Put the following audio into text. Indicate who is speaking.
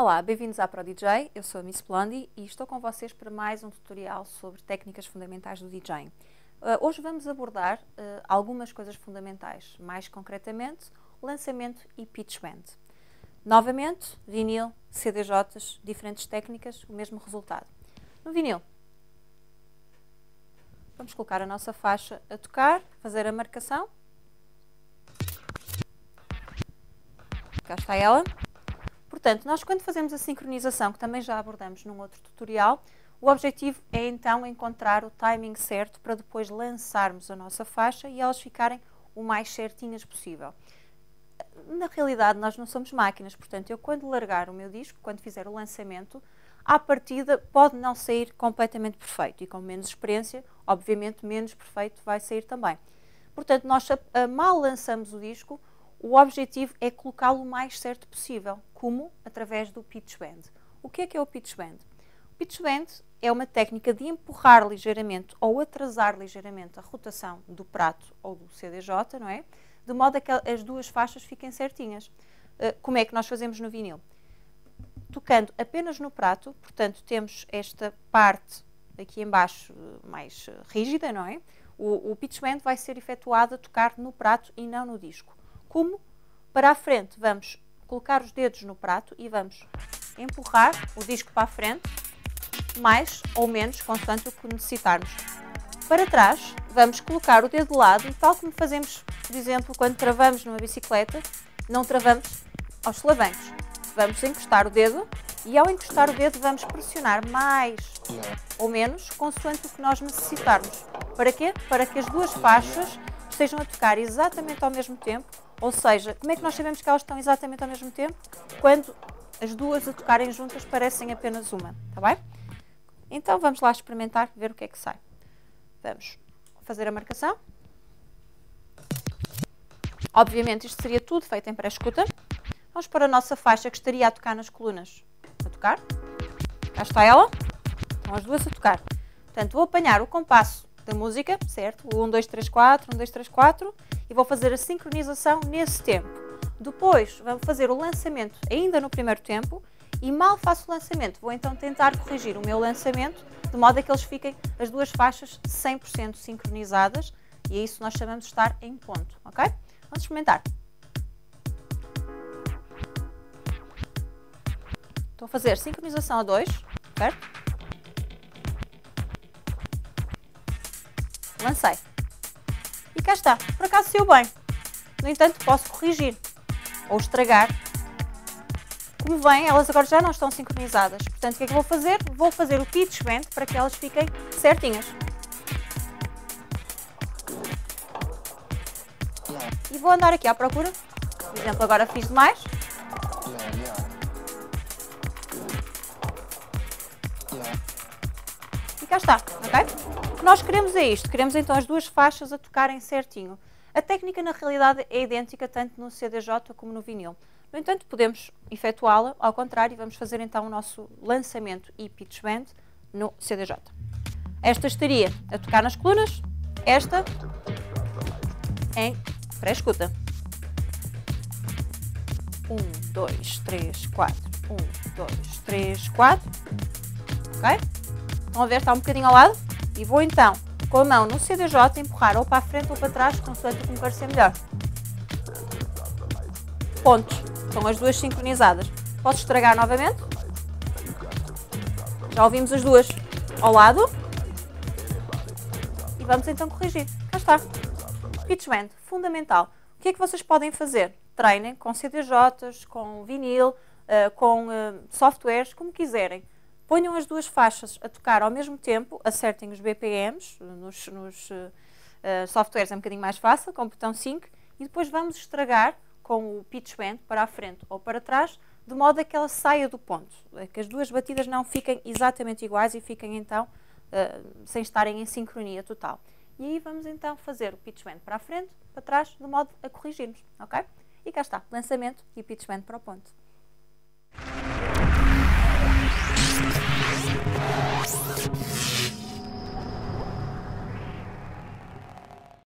Speaker 1: Olá, bem-vindos à ProDJ, eu sou a Miss Blondie e estou com vocês para mais um tutorial sobre técnicas fundamentais do DJing. Hoje vamos abordar algumas coisas fundamentais, mais concretamente, lançamento e pitch bend. Novamente, vinil, CDJs, diferentes técnicas, o mesmo resultado. No vinil, vamos colocar a nossa faixa a tocar, fazer a marcação. Cá está ela. Portanto, nós quando fazemos a sincronização, que também já abordamos num outro tutorial, o objetivo é então encontrar o timing certo para depois lançarmos a nossa faixa e elas ficarem o mais certinhas possível. Na realidade, nós não somos máquinas, portanto, eu quando largar o meu disco, quando fizer o lançamento, à partida pode não sair completamente perfeito e com menos experiência, obviamente, menos perfeito vai sair também. Portanto, nós mal lançamos o disco, o objetivo é colocá-lo o mais certo possível, como através do pitch bend. O que é o pitch bend? O pitch bend é uma técnica de empurrar ligeiramente ou atrasar ligeiramente a rotação do prato ou do CDJ, não é? De modo a que as duas faixas fiquem certinhas. Como é que nós fazemos no vinil? Tocando apenas no prato, portanto temos esta parte aqui em baixo mais rígida, não é? O pitch bend vai ser efetuado a tocar no prato e não no disco. Como? Para a frente vamos colocar os dedos no prato e vamos empurrar o disco para a frente, mais ou menos, consoante o que necessitarmos. Para trás, vamos colocar o dedo de lado, tal como fazemos, por exemplo, quando travamos numa bicicleta, não travamos aos solavancos. Vamos encostar o dedo e ao encostar o dedo vamos pressionar mais ou menos, consoante o que nós necessitarmos. Para quê? Para que as duas faixas estejam a tocar exatamente ao mesmo tempo. Ou seja, como é que nós sabemos que elas estão exatamente ao mesmo tempo? Quando as duas a tocarem juntas parecem apenas uma, está bem? Então vamos lá experimentar, ver o que é que sai. Vamos fazer a marcação. Obviamente isto seria tudo feito em pré-escuta. Vamos para a nossa faixa que estaria a tocar nas colunas. A tocar. Cá está ela. Estão as duas a tocar. Portanto, vou apanhar o compasso da música, certo? O 1, 2, 3, 4, 1, 2, 3, 4 e vou fazer a sincronização nesse tempo. Depois vamos fazer o lançamento ainda no primeiro tempo e mal faço o lançamento, vou então tentar corrigir o meu lançamento de modo a que eles fiquem as duas faixas 100% sincronizadas e é isso que nós chamamos de estar em ponto, ok? Vamos experimentar. Estou a fazer sincronização a 2, certo? Lancei. E cá está. Por acaso saiu bem. No entanto, posso corrigir ou estragar. Como vem, elas agora já não estão sincronizadas. Portanto, o que é que vou fazer? Vou fazer o pitch bend para que elas fiquem certinhas. E vou andar aqui à procura. Por exemplo, agora fiz demais. E cá está, ok? O que nós queremos é isto, queremos então as duas faixas a tocarem certinho. A técnica na realidade é idêntica tanto no CDJ como no vinil. No entanto, podemos efetuá-la ao contrário e vamos fazer então o nosso lançamento e pitch bend no CDJ. Esta estaria a tocar nas colunas, esta em pré-escuta. 1, 2, 3, 4. 1, 2, 3, 4. Ok? Estão a ver? Está um bocadinho ao lado. E vou então, com a mão no CDJ, empurrar ou para a frente ou para trás, consoante o que me parecer melhor. Pontos. Estão as duas sincronizadas. Posso estragar novamente. Já ouvimos as duas ao lado. E vamos então corrigir. Cá está. Pitch bend, fundamental. O que é que vocês podem fazer? Treinem com CDJs, com vinil, com softwares, como quiserem. Ponham as duas faixas a tocar ao mesmo tempo, acertem os BPMs, nos softwares é um bocadinho mais fácil, com o botão sync, e depois vamos estragar com o pitch bend para a frente ou para trás, de modo a que ela saia do ponto, que as duas batidas não fiquem exatamente iguais e fiquem então sem estarem em sincronia total. E aí vamos então fazer o pitch bend para a frente, para trás, de modo a corrigirmos, ok? E cá está, lançamento e pitch bend para o ponto.